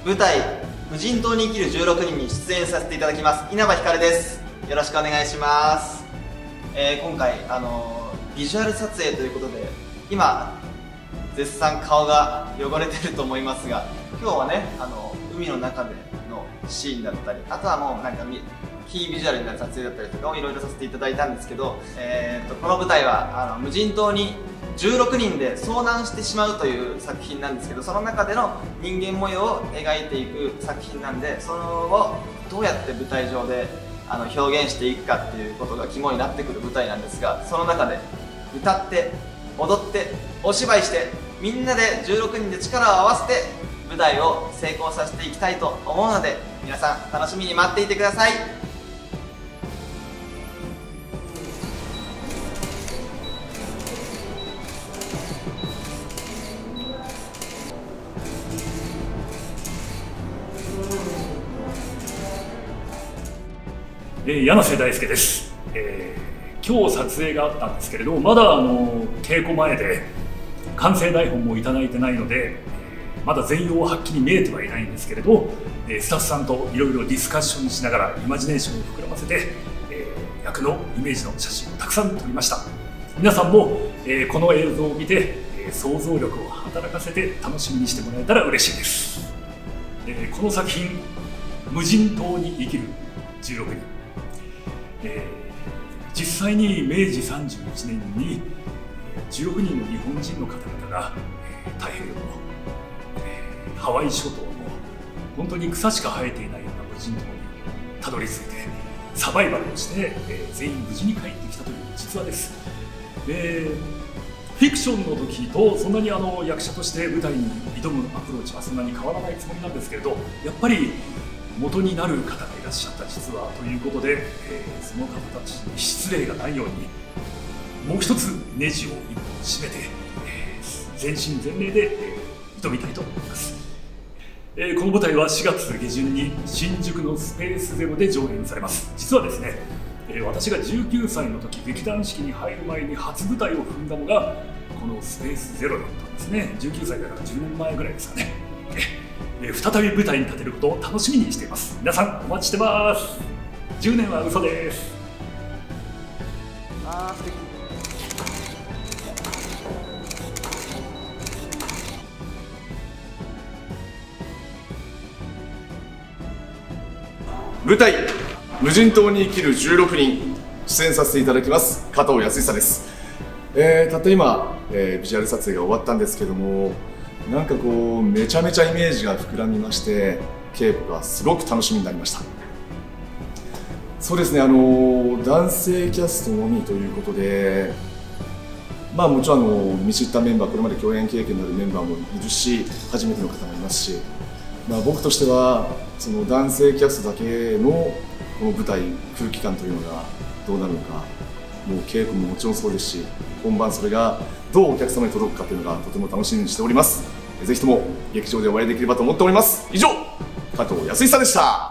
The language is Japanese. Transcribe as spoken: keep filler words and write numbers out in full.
舞台「無人島に生きるじゅうろくにん」に出演させていただきます稲葉ひかるです。よろしくお願いします。えー、今回あのー、ビジュアル撮影ということで今絶賛顔が汚れてると思いますが、今日はねあの海の中でのシーンだったり、あとはもうなんか非ビジュアルになる撮影だったりとかをいろいろさせていただいたんですけど、えー、とこの舞台はあの無人島にじゅうろくにんで遭難してしまうという作品なんですけど、その中での人間模様を描いていく作品なんで、それをどうやって舞台上であの表現していくかっていうことが肝になってくる舞台なんですが、その中で歌って踊ってお芝居してみんなでじゅうろくにんで力を合わせて舞台を成功させていきたいと思うので、皆さん楽しみに待っていてください。 えー、柳瀬大輔です、えー、今日撮影があったんですけれど、まだあの稽古前で完成台本もいただいてないので、まだ全容ははっきり見えてはいないんですけれど、スタッフさんといろいろディスカッションしながらイマジネーションを膨らませて、えー、役のイメージの写真をたくさん撮りました。皆さんも、えー、この映像を見て、えー、想像力を働かせて楽しみにしてもらえたら嬉しいです。えー、この作品「無人島に生きるじゅうろくにん」、えー、実際にめいじさんじゅういちねんにじゅうろくにんの日本人の方々が、えー、太平洋の、えー、ハワイ諸島の本当に草しか生えていないような無人島にたどり着いてサバイバルをして、えー、全員無事に帰ってきたという実話です。でフィクションの時とそんなにあの役者として舞台に挑むアプローチはそんなに変わらないつもりなんですけれど、やっぱり元になる方がいらっしゃった実話ということで、えー、その方たちに失礼がないようにもう一つネジを一本締めて、えー、全身全霊で、えー、挑みたいと思います。えー、この舞台はしがつ下旬に新宿のスペースゼロで上演されます。実はですね、えー、私がじゅうきゅうさいの時劇団四季に入る前に初舞台を踏んだのがこのスペースゼロだったんですね。じゅうきゅうさいだからじゅうねんまえぐらいですかね。えー、再び舞台に立てることを楽しみにしています。皆さんお待ちしてます。じゅうねんは嘘です。あー素敵。 舞台「無人島に生きるじゅうろくにん」出演させていただきます加藤康久です。えー、たった今、えー、ビジュアル撮影が終わったんですけども、なんかこうめちゃめちゃイメージが膨らみまして、稽古がすごく楽しみになりました。そうですね、あの男性キャストのみということで、まあもちろんあの見知ったメンバー、これまで共演経験のあるメンバーもいるし、初めての方もいますし、まあ、僕としてはその男性キャストだけのこの舞台空気感というのがどうなるのか、もう稽古ももちろんそうですし、本番それがどうお客様に届くかというのがとても楽しみにしております。ぜひとも劇場でお会いできればと思っております。以上、加藤康久でした。